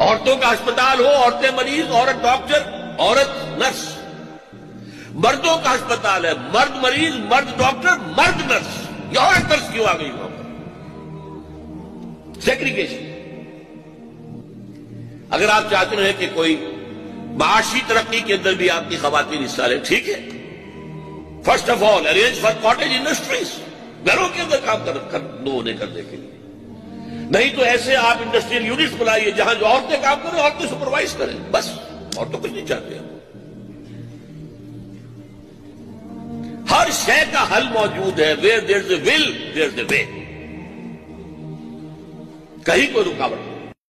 औरतों का अस्पताल हो, औरतें मरीज, औरत डॉक्टर, औरत नर्स। मर्दों का अस्पताल है, मर्द मरीज, मर्द डॉक्टर, मर्द नर्स। ये औरत नर्स क्यों आ गई वहां पर? सेग्रीगेशन। अगर आप चाहते हैं कि कोई माशी तरक्की के अंदर भी आपकी खवातीन हिस्सा ले, ठीक है, first of all arrange for cottage industries, घरों के अंदर काम करने के लिए। नहीं तो ऐसे आप इंडस्ट्रियल यूनिट्स बनाइए जहां जो औरतें काम करें, औरतें सुपरवाइज करें, बस। और तो कुछ नहीं चाहते हम। हर शय का हल मौजूद है। Where there is a will there is a way. कहीं कोई रुकावट नहीं।